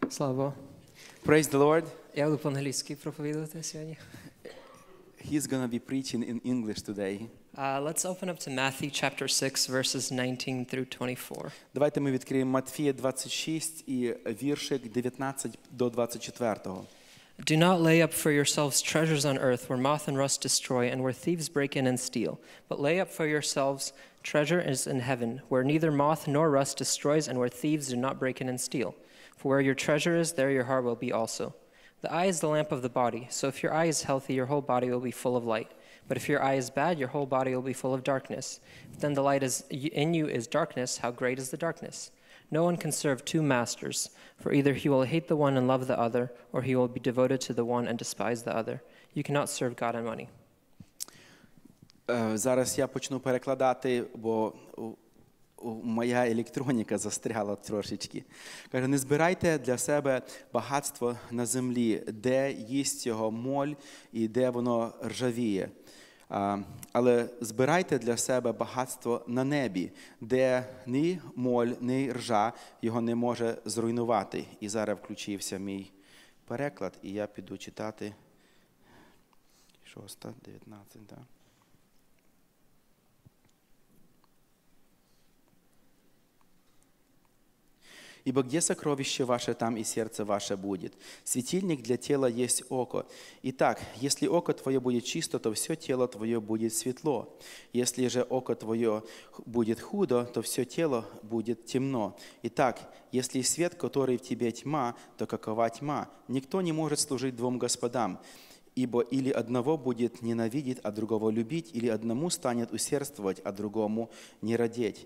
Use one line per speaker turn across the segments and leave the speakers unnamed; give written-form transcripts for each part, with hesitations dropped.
Слава Богу.
Praise the Lord.
Я буду по-англійськи проповідувати сьогодні.
He's going to be preaching in English today.
Let's open up to Matthew chapter 6, verses 19 through 24.
Давайте ми відкриємо Матфія 26 і віршик 19 до 24.
Do not lay up for yourselves treasures on earth where moth and rust destroy and where thieves break in and steal. But lay up for yourselves treasure is in heaven, where neither moth nor rust destroys and where thieves do not break in and steal. For where your treasure is, there your heart will be also. The eye is the lamp of the body, so if your eye is healthy, your whole body will be full of light. But if your eye is bad, your whole body will be full of darkness. If then the light in you is darkness, how great is the darkness? No one can serve two masters, for either he will hate the one and love the other, or he will be devoted to the one and despise the other. You cannot serve God and money.
Зараз я почну перекладати, бо моя електроніка застряла трошечки. Каже, не збирайте для себе багатство на землі, де їсть його моль і де воно ржавіє. Але збирайте для себе багатство на небі, де ні моль, ні ржа його не може зруйнувати. І зараз включився мій переклад, і я піду читати 6, 19, так. Ибо где сокровище ваше, там и сердце ваше будет. Светильник для тела есть око. Итак, если око твое будет чисто, то все тело твое будет светло. Если же око твое будет худо, то все тело будет темно. Итак, если свет, который в тебе тьма, то какова тьма? Никто не может служить двум господам. Ибо или одного будет ненавидеть, а другого любить, или одному станет усердствовать, а другому не радеть.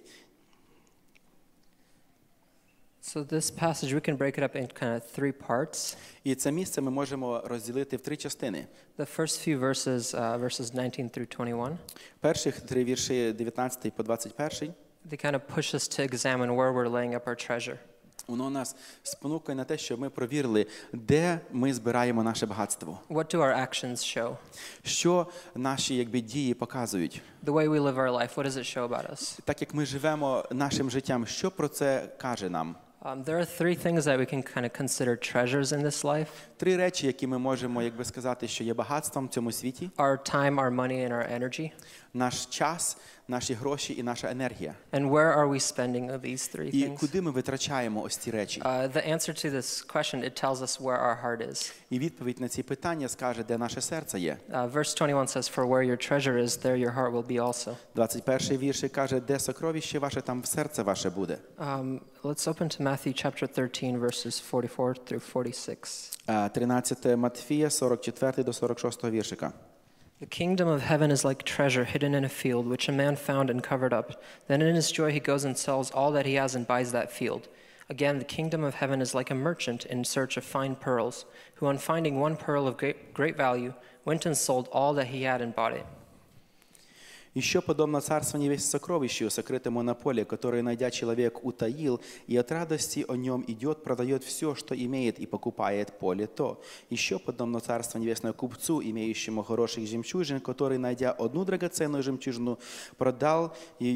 So this passage, we can break it up in kind of three parts.
І це місце ми можемо розділити в три частини.
The first few verses, verses 19 through 21,
Перших три вірші 19 по 21,
they kind of push us to examine where we're laying up our treasure.
воно нас спонукає на те, щоб ми провірили, де ми збираємо наше багатство.
What do our actions show?
Що наші дії показують?
The way we live our life, what does it show about us?
Так як ми живемо нашим життям, що про це каже нам?
There are three things that we can kind of consider treasures in this life.
Три речі, які ми можемо, сказати, що є багатством в цьому світі.
Our time, our money, and our energy.
Наш час, наші гроші і наша енергія.
And where are we spending these three
І
things?
куди ми витрачаємо ось ці речі?
The answer to this question, it tells us where our heart is.
І відповідь на ці питання скаже, де наше серце є.
Verse 21 says, "For where your treasure is, there your heart will be also."
21-й вірш каже, де сокровище ваше, там серце ваше буде.
Let's open to Matthew chapter 13, verses 44 through 46.
13 Матфія, 44 до 46 віршика.
The kingdom of heaven is like treasure hidden in a field, which a man found and covered up. Then in his joy he goes and sells all that he has and buys that field. Again, the kingdom of heaven is like a merchant in search of fine pearls, who on finding one pearl of great value, went and sold all that he had and bought it.
Еще подобно царство небес сокровищу, сокрытому на поле, которое, найдя человек, утаил, и от радости о нем идет, продает все, что имеет, и покупает поле то. Еще подобно царство небесное купцу, имеющему хороших жемчужин, который, найдя одну драгоценную жемчужину, продал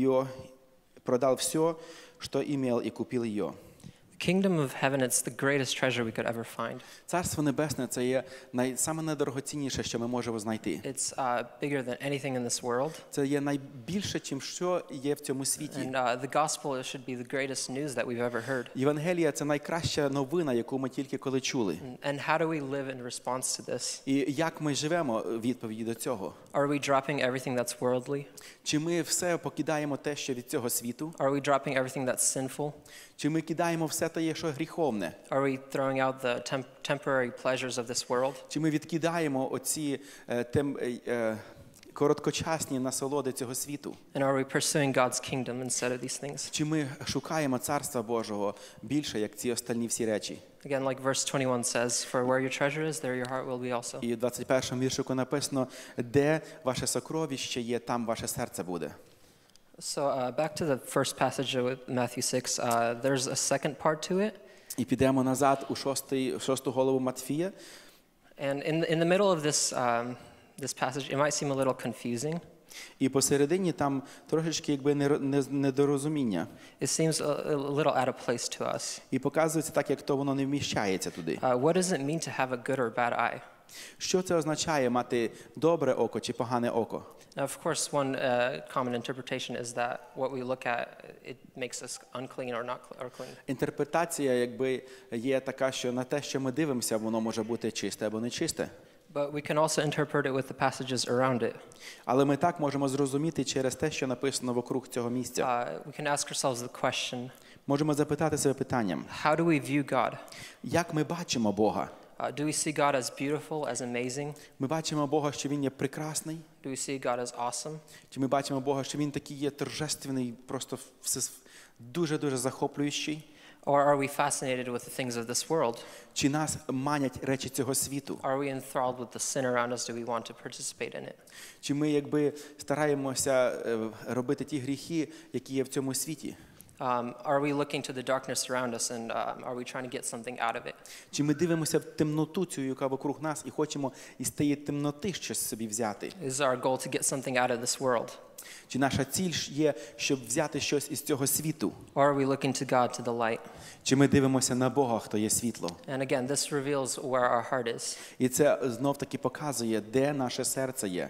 все, что имел, и купил ее.
The kingdom of heaven, it's the greatest treasure we could ever find.
Царство небесне – це є саме найдорогоцінніше, що ми можемо знайти.
It's bigger than anything in this world.
Це є найбільше, чим що є в цьому світі.
And the gospel should be the greatest news that we've ever heard.
Євангелія – це найкраща новина, яку ми тільки коли чули.
And how do we live in response to this?
І як ми живемо відповіді до цього?
Are we dropping everything that's worldly?
Чи ми все покидаємо те, що від цього світу?
Are we dropping everything that's sinful?
Чи ми кидаємо все те, що гріховне?
Are we throwing out the temporary pleasures of this world?
Чи ми відкидаємо оці короткочасні насолоди цього світу?
And are we pursuing God's kingdom instead of these things?
Чи ми шукаємо Царства Божого більше, як ці остальні всі речі?
Again, like verse 21 says, "For where your treasure is, there your heart will be also."
І в 21-му віршику написано, де ваше сокровище є, там ваше серце буде.
So back to the first passage of Matthew 6, there's a second part to it.
І підемо назад у шосту голову Матфія.
And in the middle of this passage, it might seem a little confusing.
І посередині там трошечки якби недорозуміння.
It seems a little out of place to us.
І показується так, як то воно не вміщається туди.
What does it mean to have a good or bad eye?
Що це означає мати добре око чи погане око?
Now, of course, one common interpretation is that what we look at, it makes us unclean or not or clean.
Інтерпретація якби є така, що на те, що ми дивимося, воно може бути чисте або нечисте.
But we can also interpret it with the passages around it.
Але ми так можемо зрозуміти через те, що написано вокруг цього місця.
We can ask ourselves the question,
Можемо запитати себе питанням:
how do we view God?
як ми бачимо Бога?
Do we see God as beautiful, as amazing?
Ми бачимо Бога, що Він є прекрасний?
Do we see God as awesome?
Чи ми бачимо Бога, що Він такий є торжественний, просто дуже-дуже захоплюючий?
Or are we fascinated with the things of this world?
Чи нас манять речі цього світу?
Are we enthralled with the sin around us? Do we want to participate in it?
Чи ми якби стараємося робити ті гріхи, які є в цьому світі?
Are we looking to the darkness around us and are we trying to get something out of it?
Чи ми дивимося в темноту цю, яка вокруг нас, і хочемо із тієї темноти щось собі взяти?
Is our goal to get something out of this world?
Чи наша ціль є, щоб взяти щось із цього світу?
Or are we looking to God, to the light?
Чи ми дивимося на Бога, хто є світло?
And again, this reveals where our heart is.
І це знов-таки показує, де наше серце є.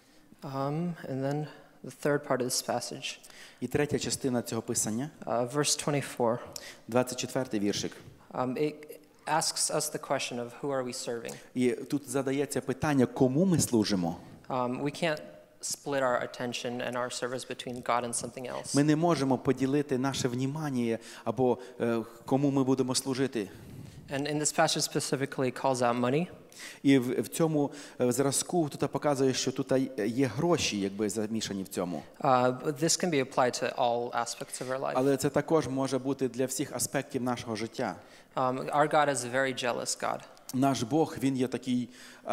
And then the third part of this passage,
І третя частина цього писання,
verse 24.
24-й віршик.
It asks us the question of who are we serving?
І тут задається питання, кому ми служимо?
We can't split our attention and our service between God and something else.
Ми не можемо поділити наше внімання або кому ми будемо служити.
And in this passage specifically it calls out money.
І в цьому зразку тут показує, що тут є гроші, якби замішані в цьому.
But this can be applied to all aspects of our life.
Але це також може бути для всіх аспектів нашого життя.
Our God is a very jealous God.
Наш Бог, він є такий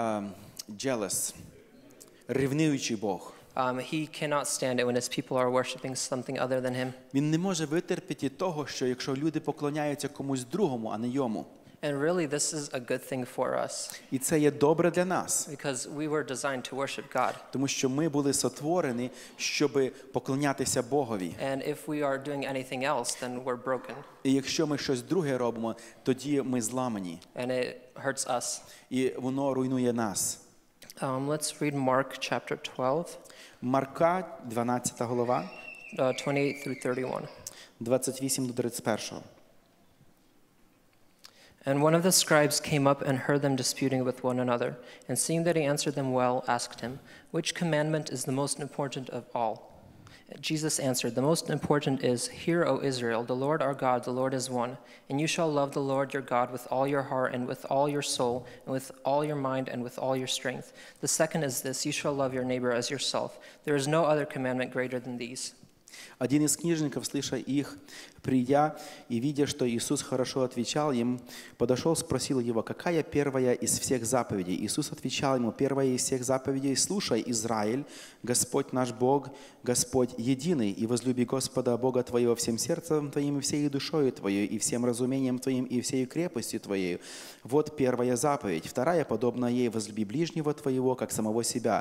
jealous, ревнуючий Бог.
He cannot stand it when his people are worshiping something other than him.
Він не може витерпіти того, що якщо люди поклоняються комусь другому, а не йому.
And really this is a good thing for us
І це є добре для нас,
because we were designed to worship God.
тому що ми були сотворені, щоб поклонятися Богові.
And if we are doing anything else, then we're broken.
І якщо ми щось друге робимо, тоді ми зламані.
And it hurts us.
І воно руйнує нас.
Let's read Mark chapter 12,
Марка, 12 глава,
28 through 31.
28 до 31.
And one of the scribes came up and heard them disputing with one another, and seeing that he answered them well, asked him, "Which commandment is the most important of all?" Jesus answered, "The most important is, 'Hear, O Israel, the Lord our God, the Lord is one, and you shall love the Lord your God with all your heart and with all your soul and with all your mind and with all your strength. The second is this, you shall love your neighbor as yourself. There is no other commandment greater than these."
Один из книжников, слыша их, придя и видя, что Иисус хорошо отвечал им, подошел, спросил его, какая первая из всех заповедей? Иисус отвечал ему, первая из всех заповедей, слушай, Израиль, Господь наш Бог, Господь единый, и возлюби Господа Бога твоего всем сердцем твоим и всей душою твоей, и всем разумением твоим, и всей крепостью твоей. Вот первая заповедь. Вторая, подобная ей, возлюби ближнего твоего, как самого себя.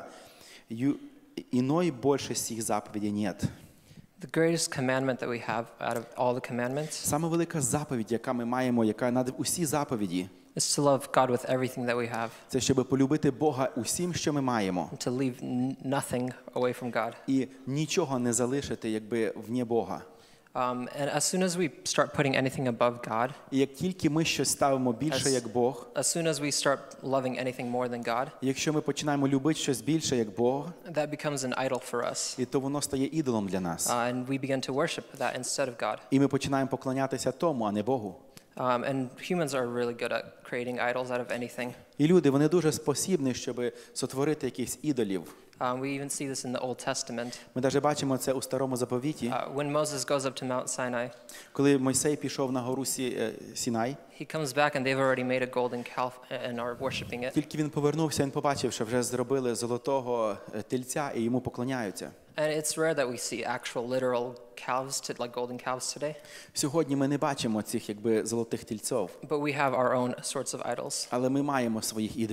Иной больше сих заповедей нет.
The greatest commandment that we have out of all the commandments
Сама велика заповідь, яка ми маємо, яка над усі заповіді,
is to love God with everything that we have,
це щоб полюбити Бога усім, що ми маємо,
and to leave nothing away from God.
і нічого не залишити, якби вне Бога.
And as soon as we start putting anything above God,
І як тільки ми щось ставимо більше, як Бог,
as soon as we start loving anything more than God,
якщо ми починаємо любити щось більше, як Бог,
that becomes an idol for us.
і то воно стає ідолом для нас.
And we begin to worship that instead of God.
І ми починаємо поклонятися тому, а не Богу.
And humans are really good at creating idols out of anything.
І люди, вони дуже спосібні, щоб сотворити якихось ідолів.
We even see this in the Old Testament.
Ми навіть бачимо це у Старому Заповіті,
When Moses goes up to Mount Sinai,
коли Мойсей пішов на гору Сінай.
he comes back and they've already made a golden calf and are worshiping it.
Тільки він повернувся, він побачив, що вже зробили золотого тельця і йому поклоняються.
And it's rare that we see actual literal calves, like golden calves today.
Сьогодні ми не бачимо цих якби золотих тельців,
But we have our own sorts of idols.
але ми маємо своїх ідолів.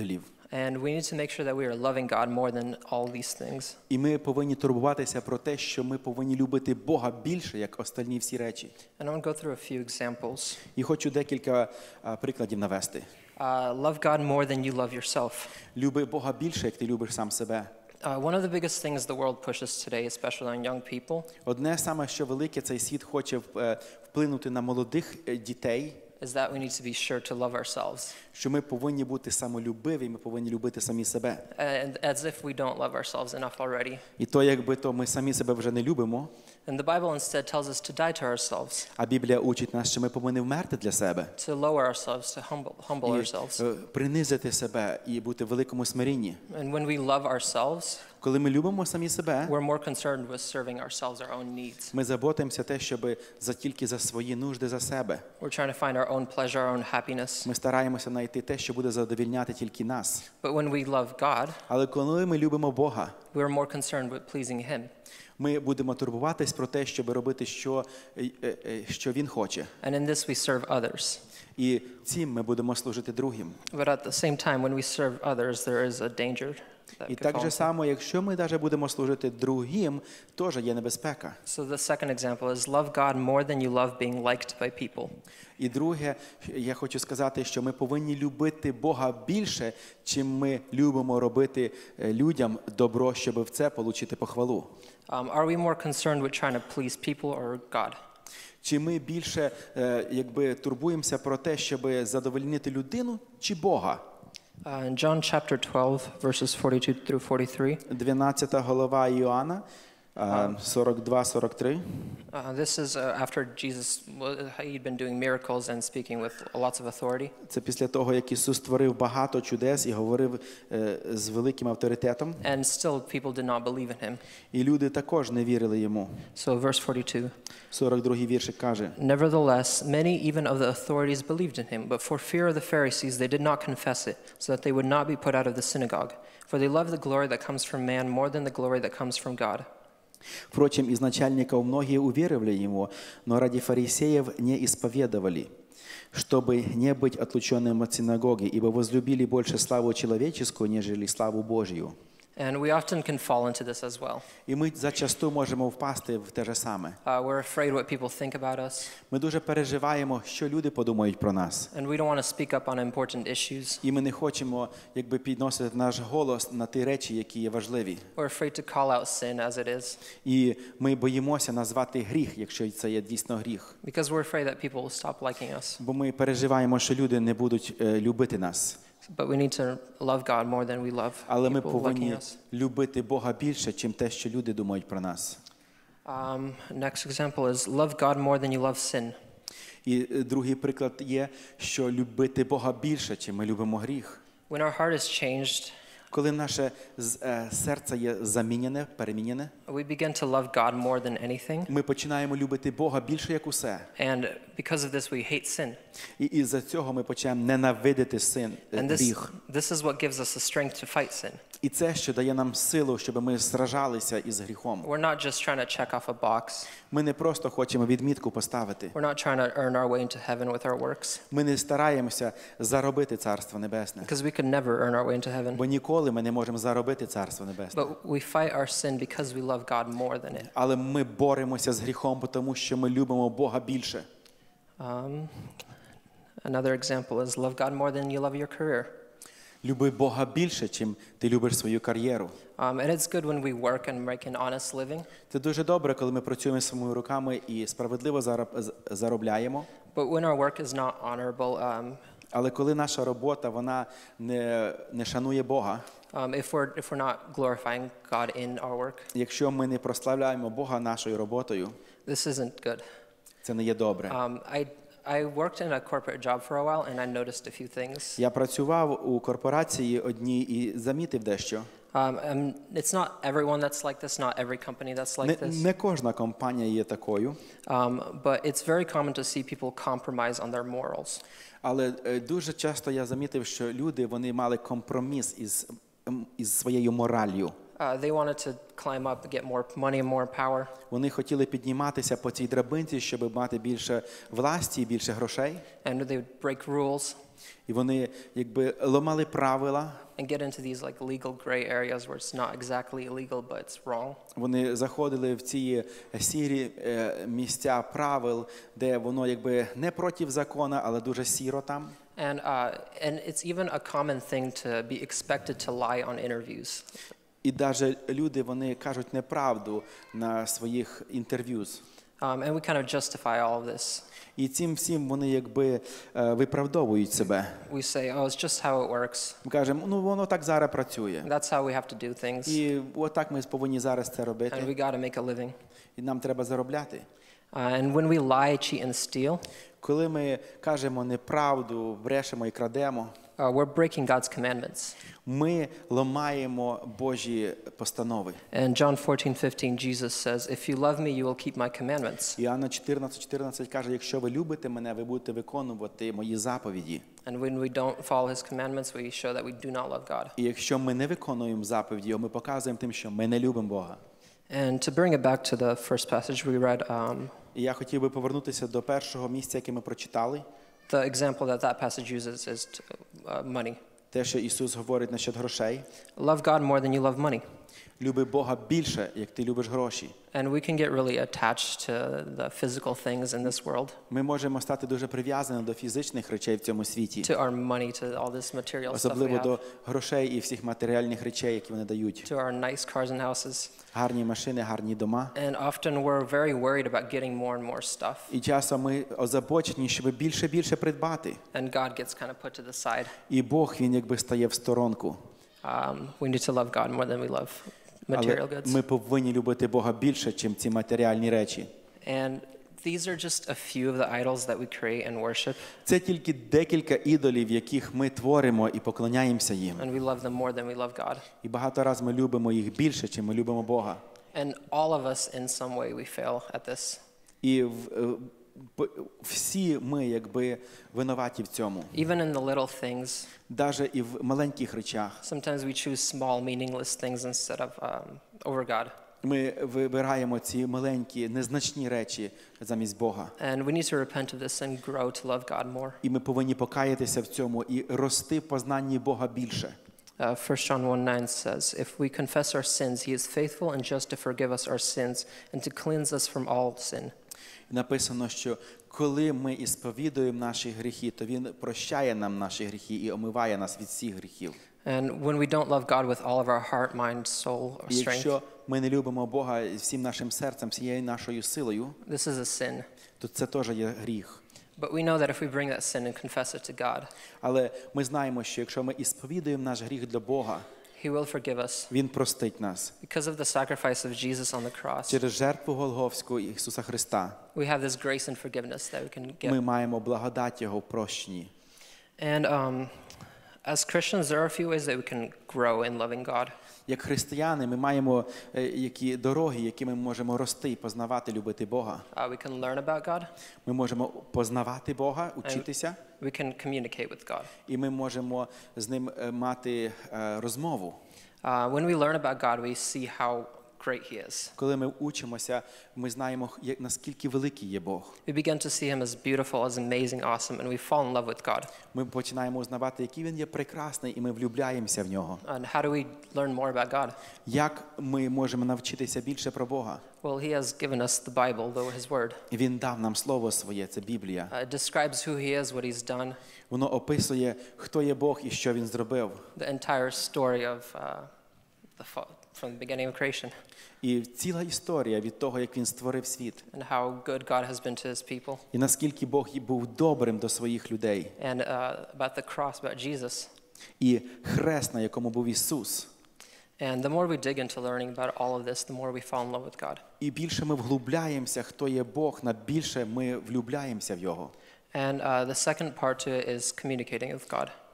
And we need to make sure that we are loving God more than all these things.
І ми повинні турбуватися про те, що ми повинні любити Бога більше, як остальні всі речі.
And I want to go through a few examples.
І хочу декілька прикладів навести.
Love God more than you love yourself.
Люби Бога більше, як ти любиш сам себе.
One of the biggest things the world pushes today, especially on young people,
Одне саме, що велике, цей світ хоче вплинути на молодих дітей,
is that we need to be sure to love ourselves.
що ми повинні бути самолюбиві, ми повинні любити самі себе.
And as if we don't love ourselves enough already.
І то, якби то ми самі себе вже не любимо,
And the Bible instead tells us to die to ourselves,
а Біблія учить нас, що ми повинні вмерти для себе.
to lower ourselves, to humble ourselves.
І принизити себе і бути в великому смирінні.
And when we love ourselves,
Коли ми любимо самі себе,
we're more concerned with serving ourselves, our own needs.
ми заботимося те, щоб тільки за свої нужди за себе.
We're trying to find our own pleasure, our own happiness.
Ми стараємося знайти те, що буде задовільняти тільки нас.
But when we love God,
Але коли ми любимо Бога,
we're more concerned with pleasing Him.
ми будемо турбуватись про те, щоб робити, що Він хоче.
And in this we serve others.
І цим ми будемо служити другим.
But at the same time, when we serve others, there is a danger that
І
could
так же
fall.
само, якщо ми навіть будемо служити другим, теж є небезпека.
So the second example is love God more than you love being liked by people.
І друге, я хочу сказати, що ми повинні любити Бога більше, чим ми любимо робити людям добро, щоб в це отримати похвалу.
Are we more concerned with trying to please people or God?
Чи ми більше турбуємося про те, щоб задовольнити людину, чи Бога?
In John chapter 12, verses 42 through 43,
12 глава Іоанна, 42-43.
This is after Jesus, he'd been doing miracles and speaking with lots of authority.
Це після того, як Ісус створив багато чудес і говорив з великим авторитетом.
And still people did not believe in him.
І люди також не вірили йому.
So verse 42,
42-й віршик каже:
Nevertheless, many even of the authorities believed in him, but for fear of the Pharisees they did not confess it, so that they would not be put out of the synagogue. For they love the glory that comes from man more than the glory that comes from God.
Впрочем, из начальников многие уверовали ему, но ради фарисеев не исповедовали, чтобы не быть отлученным от синагоги, ибо возлюбили больше славу человеческую, нежели славу Божью.
And we often can fall into this as well.
І ми зачасту можемо впасти в те же саме.
We're afraid what people think about us,
Ми дуже переживаємо, що люди подумають про нас.
and we don't want to speak up on important issues.
І ми не хочемо, підносити наш голос на ті речі, які є важливі.
We're afraid to call out sin as it is,
І ми боїмося назвати гріх, якщо це є дійсно гріх.
because we're afraid that people will stop liking us.
Бо ми переживаємо, що люди не будуть любити нас.
But we need to love God more than we love
Але ми
people liking
повинні
us.
любити Бога більше, чим те, що люди думають про нас.
Next example is love God more than you love sin.
І другий приклад є, що любити Бога більше, чим ми любимо гріх.
When our heart is changed,
Коли наше серце є замінене, перемінене,
we begin to love God more than anything.
ми починаємо любити Бога більше, як усе.
And because of this, we hate sin.
І із-за цього ми починаємо ненавидити
And
гріх.
this is what gives us the strength to fight sin.
І це, що дає нам силу, щоб ми сражалися із гріхом.
We're not just trying to check off a box.
Ми не просто хочемо відмітку поставити.
We're not trying to earn our way into heaven with our works,
Ми не стараємося заробити Царство Небесне.
because we could never earn our way into heaven.
Бо ніколи ми не можемо заробити Царство Небесне.
But we fight our sin because we love God more than it.
Але ми боремося з гріхом, тому що ми любимо Бога більше.
Another example is love God more than you love your career.
Люби Бога більше, чим ти любиш свою кар'єру.
And it's good when we work and make an honest living.
Це дуже добре, коли ми працюємо своїми руками і справедливо заробляємо.
But when our work is not honorable,
Але коли наша робота, вона не шанує Бога,
if we're not glorifying God in our work,
якщо ми не прославляємо Бога нашою роботою,
this isn't good.
це не є добре.
I worked in a corporate job for a while, and I noticed a few things.
Я працював у корпорації одній і замітив дещо.
It's not everyone that's like this, not every company that's like this.
Не кожна компанія є такою,
But it's very common to see people compromise on their morals.
але дуже часто я замітив, що люди, вони мали компроміс із своєю мораллю.
They wanted to climb up and get more money and more power.
Вони хотіли підніматися по цій драбинці, щоб мати більше власті і більше грошей.
And they would break rules
І вони якби ламали правила.
and get into these like legal gray areas where it's not exactly illegal, but it's wrong.
Вони заходили в ці сірі місця правил, де воно якби не проти закону, але дуже сіро там.
And it's even a common thing to be expected to lie on interviews.
І навіть люди, вони кажуть неправду на своїх інтерв'ю.
And we kind of justify all of this.
І цим всім вони якби виправдовують себе.
We say, oh, it's just how it works.
Ми кажемо, ну воно так зараз працює.
That's how we have to do things.
І отак ми повинні зараз це
And
робити.
we got to make a living.
І нам треба заробляти.
And when we lie, cheat, and steal,
Коли ми кажемо неправду, брешемо і крадемо,
we're breaking God's commandments.
ми ламаємо Божі постанови.
In John 14:15, Jesus says, if you love me, you will keep my commandments.
Іоанна 14:14 каже, якщо ви любите мене, ви будете виконувати мої заповіді.
And when we don't follow his commandments, we show that we do not love God.
І якщо ми не виконуємо заповіді, ми показуємо тим, що ми не любимо Бога.
And to bring it back to the first passage we read,
І я хотів би повернутися до першого місця, яке ми прочитали.
the example that passage uses is money.
Те, що Ісус говорить насчет грошей.
Love God more than you love money.
Люби Бога більше, як ти любиш гроші.
And we can get really attached to the physical things in this world,
Ми можемо стати дуже прив'язані до фізичних речей в цьому світі.
to our money, to all this material stuff we
Особливо
have,
до грошей і всіх матеріальних речей, які вони дають.
to our nice cars and houses.
Гарні машини, гарні дома.
And often we're very worried about getting more and more stuff.
І часом ми озабочені, щоб більше придбати.
And God gets kind of put to the side.
І Бог, він якби стає в сторонку.
We need to love God more than we love material
Але
goods.
ми повинні любити Бога більше, ніж ці матеріальні речі.
And these are just a few of the idols that we create and worship,
Це тільки декілька ідолів, яких ми творимо і поклоняємося їм.
and we love them more than we love God.
І багато разів ми любимо їх більше, ніж ми любимо Бога.
And all of us in some way we fail at this.
І всі ми якби винуваті в цьому.
Even in the little things,
Навіть і в маленьких речах.
sometimes we choose small meaningless things instead of over God.
Ми вибираємо ці маленькі, незначні речі замість Бога.
And we need to repent of this and grow to love God more.
І ми повинні покаятися в цьому і рости в познанні Бога більше.
1 John 1:9 says, if we confess our sins, he is faithful and just to forgive us our sins and to cleanse us from all sin.
Написано, що коли ми ісповідуємо наші гріхи, то Він прощає нам наші гріхи і омиває нас від всіх гріхів.
And when we don't love God with all of our heart, mind, soul, or
І
strength,
якщо ми не любимо Бога всім нашим серцем, всією нашою силою,
this is a sin.
то це теж є гріх.
But we know that if we bring that sin and confess it to God,
Але ми знаємо, що якщо ми ісповідуємо наш гріх для Бога,
he will forgive us.
Він простить нас.
Because of the sacrifice of Jesus on the cross,
Через жертву Голгофську Ісуса Христа
we have this grace and forgiveness that we can
ми
get.
маємо благодать Його в прощенні.
And as Christians, there are a few ways that we can grow in loving God.
Як християни ми маємо які дороги, які ми можемо рости і познавати, любити Бога.
We can learn about God.
Ми можемо познавати Бога, учитися,
We can communicate with God.
і ми можемо з Ним мати розмову.
When we learn about God, we see how great He is.
Коли ми учимося, ми знаємо, наскільки великий є Бог.
We begin to see Him as beautiful, as amazing, awesome, and we fall in love with God.
Ми починаємо узнавати, який Він є прекрасний, і ми влюбляємося в Нього.
And how do we learn more about God?
Як ми можемо навчитися більше про Бога?
Well, He has given us the Bible, His Word.
Він дав нам Слово Своє, це Біблія.
It describes who He is, what He's done,
Воно описує, хто є Бог і що Він зробив.
the entire story of from the beginning of creation,
І ціла історія від того, як Він створив світ.
and how good God has been to His people,
І наскільки Бог був добрим до своїх людей.
and about the cross, about Jesus.
І хрест, на якому був Ісус.
And the more we dig into learning about all of this, the more we fall in love with God.
І більше ми вглубляємося, хто є Бог, на більше ми влюбляємося в Його.
And the second part to it is communicating with God.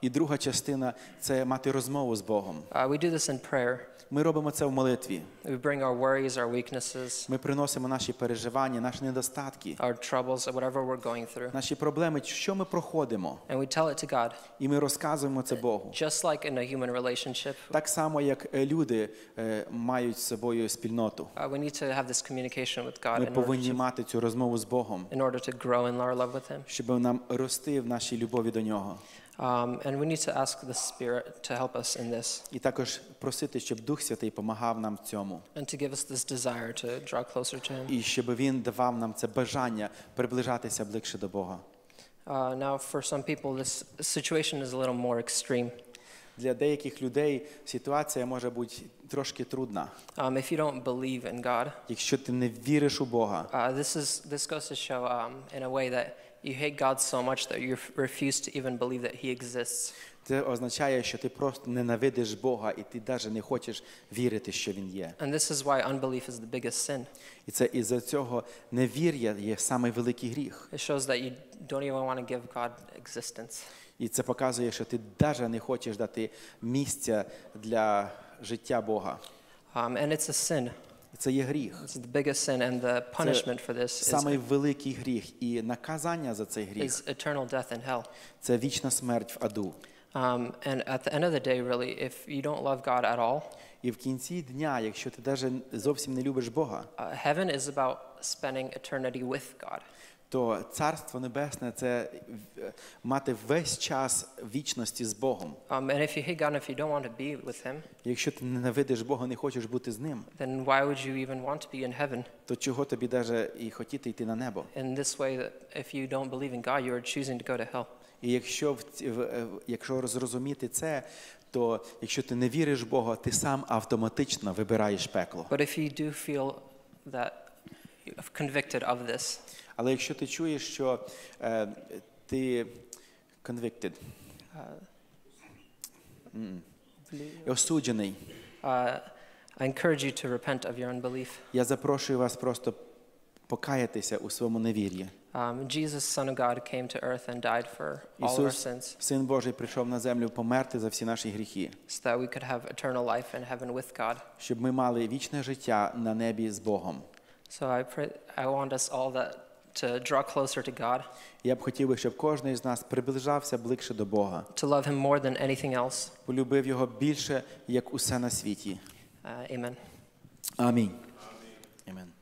І друга частина – це мати розмову з Богом.
We do this in prayer.
Ми робимо це в молитві.
We bring our worries, our weaknesses,
Ми приносимо наші переживання, наші недостатки,
our troubles, whatever we're going through.
наші проблеми, що ми проходимо.
And we tell it to God.
І ми розказуємо це Богу.
Just like in a human relationship,
Так само, як люди мають з собою спільноту.
we need to have this communication with God
Ми
in
повинні мати цю розмову з Богом,
order to grow in our love with Him.
щоб нам рости в нашій любові до Нього.
And we need to ask the Spirit to help us in this
І також просити, щоб Дух Святий помагав нам в цьому.
and to give us this desire to draw closer to Him.
І щоб Він давав нам це бажання приближатися ближче до Бога.
Now, for some people, this situation is a little more extreme.
Для деяких людей ситуація може бути трошки трудна.
If you don't believe in God,
Якщо ти не віриш у Бога,
this goes to show in a way that you hate God so much that you refuse to even believe that He exists.
це означає, що ти просто ненавидиш Бога і ти навіть не хочеш вірити, що Він є.
And this is why unbelief is the biggest sin.
І це із-за цього невір'я є самий великий гріх.
It shows that you don't even want to give God existence.
І це показує, що ти навіть не хочеш дати місця для життя Бога.
And it's a sin.
Це є гріх.
It's the biggest sin, and the punishment for this
Самий великий гріх. І наказання за цей гріх
is eternal death in hell.
– це вічна смерть в аду.
And at the end of the day, really, if you don't love God at all,
І в кінці дня, якщо ти навіть зовсім не любиш Бога,
heaven is about spending eternity with God.
то Царство Небесне – це мати весь час вічності з Богом.
And if you hate God, and if you don't want to be with Him,
Якщо ти ненавидиш Бога, не хочеш бути з Ним,
then why would you even want to be in heaven?
то чого тобі навіть і хотіти йти на небо?
In this way, that if you don't believe in God, you are choosing to go to hell.
І якщо зрозуміти це, то якщо ти не віриш в Бога, ти сам автоматично вибираєш пекло.
But if you do feel that you're convicted of this,
Але якщо ти чуєш, що ти convicted, осуджений,
I encourage you to repent of your unbelief.
я запрошую вас просто покаятися у своєму невір'ї.
Jesus, Son of God, came to earth and died for all of our
Ісус,
sins,
Син Божий, прийшов на землю померти за всі наші гріхи,
so that we could have eternal life in heaven with God.
щоб ми мали вічне життя на небі з Богом.
So I want us all to draw closer to God,
Я б хотів би, щоб кожен із нас приближався ближче до Бога,
to love Him more than anything else.
полюбив Його більше, як усе на світі.
Amen.
Амінь. Амінь.